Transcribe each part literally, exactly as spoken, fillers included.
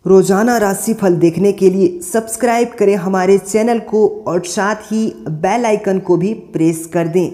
रोजाना राशिफल देखने के लिए सब्सक्राइब करें हमारे चैनल को और साथ ही बेल आइकन को भी प्रेस कर दें।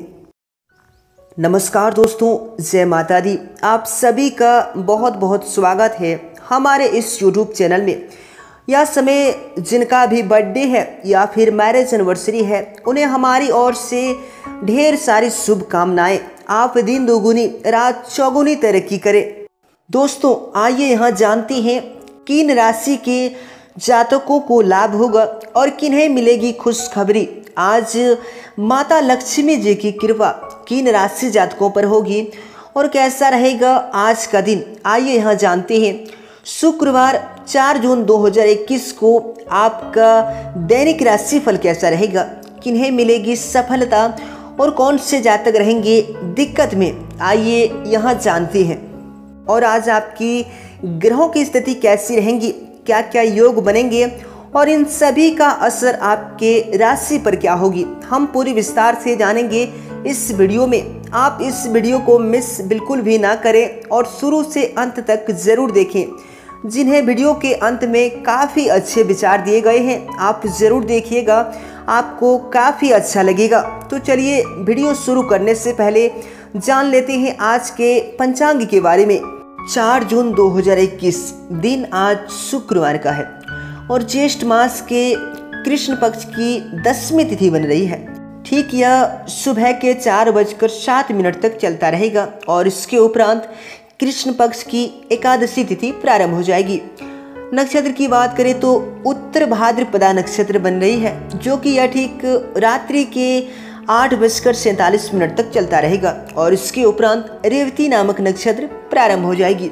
नमस्कार दोस्तों, जय माता दी। आप सभी का बहुत बहुत स्वागत है हमारे इस यूट्यूब चैनल में। यह समय जिनका भी बर्थडे है या फिर मैरिज एनिवर्सरी है, उन्हें हमारी ओर से ढेर सारी शुभकामनाएं। आप दिन दोगुनी रात चौगुनी तरक्की करें। दोस्तों, आइए यहाँ जानते हैं किन राशि के जातकों को लाभ होगा और किन्हें मिलेगी खुशखबरी। आज माता लक्ष्मी जी की कृपा किन राशि जातकों पर होगी और कैसा रहेगा आज का दिन, आइए यहाँ जानते हैं। शुक्रवार चार जून दो हज़ार इक्कीस को आपका दैनिक राशिफल कैसा रहेगा, किन्हें मिलेगी सफलता और कौन से जातक रहेंगे दिक्कत में, आइए यहाँ जानते हैं। और आज आपकी ग्रहों की स्थिति कैसी रहेंगी, क्या क्या योग बनेंगे और इन सभी का असर आपके राशि पर क्या होगी, हम पूरी विस्तार से जानेंगे इस वीडियो में। आप इस वीडियो को मिस बिल्कुल भी ना करें और शुरू से अंत तक ज़रूर देखें। जिन्हें वीडियो के अंत में काफ़ी अच्छे विचार दिए गए हैं, आप ज़रूर देखिएगा, आपको काफ़ी अच्छा लगेगा। तो चलिए वीडियो शुरू करने से पहले जान लेते हैं आज के पंचांग के बारे में। चार जून दो हज़ार इक्कीस दिन आज शुक्रवार का है और ज्येष्ठ मास के कृष्ण पक्ष की दसवीं तिथि बन रही है। ठीक यह सुबह के चार बजकर सात मिनट तक चलता रहेगा और इसके उपरांत कृष्ण पक्ष की एकादशी तिथि प्रारंभ हो जाएगी। नक्षत्र की बात करें तो उत्तर भाद्रपदा नक्षत्र बन रही है, जो कि यह ठीक रात्रि के आठ बजकर सैंतालीस मिनट तक चलता रहेगा और इसके उपरांत रेवती नामक नक्षत्र प्रारंभ हो जाएगी।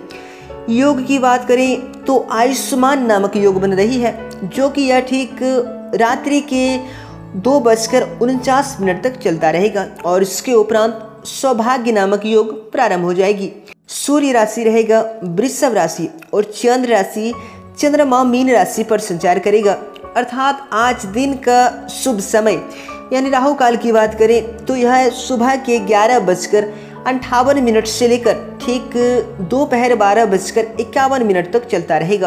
योग की बात करें तो आयुष्मान नामक योग बन रही है, जो कि यह ठीक रात्रि के दो बजकर उनचास मिनट तक चलता रहेगा और इसके उपरांत सौभाग्य नामक योग प्रारंभ हो जाएगी। सूर्य राशि रहेगा वृषभ राशि और चंद्र राशि चंद्रमा मीन राशि पर संचार करेगा। अर्थात आज दिन का शुभ समय यानी राहु काल की बात करें तो यह सुबह के ग्यारह बजकर अंठावन मिनट से लेकर ठीक दोपहर बारह बजकर इक्यावन मिनट तक चलता रहेगा।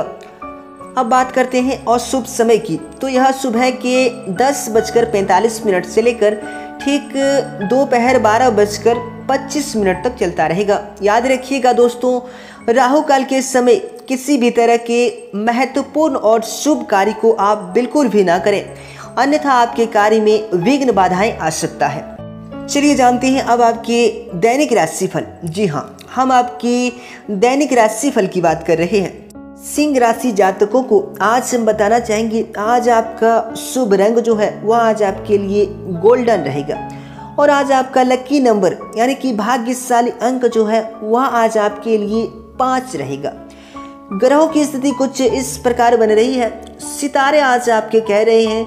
अब बात करते हैं अशुभ समय की, तो यह सुबह के दस बजकर पैंतालीस मिनट से लेकर ठीक दोपहर बारह बजकर पच्चीस मिनट तक चलता रहेगा। याद रखिएगा दोस्तों, राहु काल के समय किसी भी तरह के महत्वपूर्ण और शुभ कार्य को आप बिल्कुल भी ना करें, अन्यथा आपके कार्य में विघ्न बाधाएं आ सकता है। चलिए जानते हैं अब आपके दैनिक राशिफल। जी हाँ, हम आपकी दैनिक राशिफल की बात कर रहे हैं। सिंह राशि जातकों को आज हम बताना चाहेंगे, आज आपका शुभ रंग जो है वह आज आपके लिए गोल्डन रहेगा और आज आपका लकी नंबर यानी कि भाग्यशाली अंक जो है वह आज आपके लिए पाँच रहेगा। ग्रहों की स्थिति कुछ इस प्रकार बन रही है। सितारे आज आपके कह रहे हैं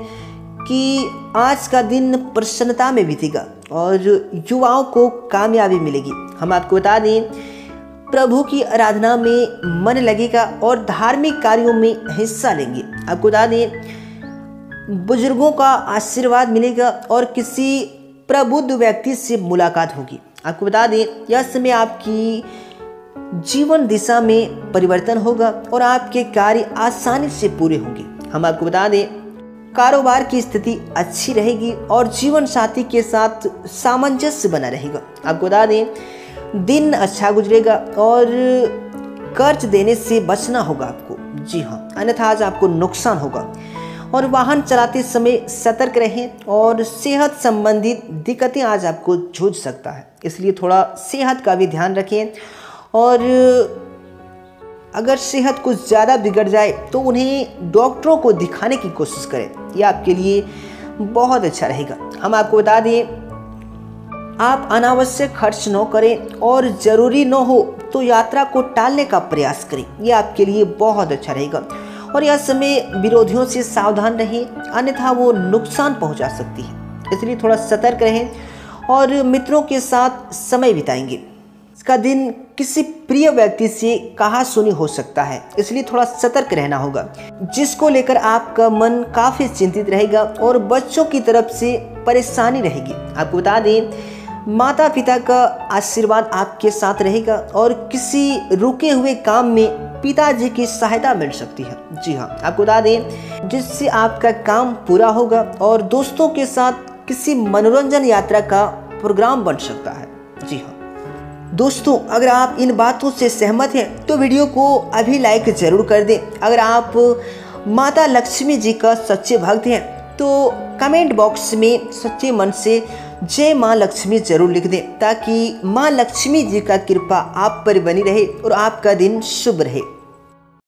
कि आज का दिन प्रसन्नता में बीतेगा और युवाओं को कामयाबी मिलेगी। हम आपको बता दें, प्रभु की आराधना में मन लगेगा और धार्मिक कार्यों में हिस्सा लेंगे। आपको बता दें, बुजुर्गों का आशीर्वाद मिलेगा और किसी प्रबुद्ध व्यक्ति से मुलाकात होगी। आपको बता दें, यह समय आपकी जीवन दिशा में परिवर्तन होगा और आपके कार्य आसानी से पूरे होंगे। हम आपको बता दें, कारोबार की स्थिति अच्छी रहेगी और जीवन साथी के साथ सामंजस्य बना रहेगा। आपको बता दें, दिन अच्छा गुजरेगा और कर्ज देने से बचना होगा आपको। जी हाँ, अन्यथा आज आपको नुकसान होगा। और वाहन चलाते समय सतर्क रहें और सेहत संबंधित दिक्कतें आज आपको जूझ सकता है, इसलिए थोड़ा सेहत का भी ध्यान रखें। और अगर सेहत कुछ ज़्यादा बिगड़ जाए तो उन्हें डॉक्टरों को दिखाने की कोशिश करें, यह आपके लिए बहुत अच्छा रहेगा। हम आपको बता दें, आप अनावश्यक खर्च न करें और ज़रूरी न हो तो यात्रा को टालने का प्रयास करें, यह आपके लिए बहुत अच्छा रहेगा। और यह समय विरोधियों से सावधान रहें, अन्यथा वो नुकसान पहुंचा सकती है, इसलिए थोड़ा सतर्क रहें और मित्रों के साथ समय बिताएंगे। इसका दिन किसी प्रिय व्यक्ति से कहा सुनी हो सकता है, इसलिए थोड़ा सतर्क रहना होगा, जिसको लेकर आपका मन काफ़ी चिंतित रहेगा और बच्चों की तरफ से परेशानी रहेगी। आपको बता दें, माता पिता का आशीर्वाद आपके साथ रहेगा और किसी रुके हुए काम में पिताजी की सहायता मिल सकती है। जी हाँ, आपको बता दें जिससे आपका काम पूरा होगा और दोस्तों के साथ किसी मनोरंजन यात्रा का प्रोग्राम बन सकता है। जी हाँ दोस्तों, अगर आप इन बातों से सहमत हैं तो वीडियो को अभी लाइक जरूर कर दें। अगर आप माता लक्ष्मी जी का सच्चे भक्त हैं तो कमेंट बॉक्स में सच्चे मन से जय माँ लक्ष्मी जरूर लिख दें, ताकि माँ लक्ष्मी जी का कृपा आप पर बनी रहे और आपका दिन शुभ रहे।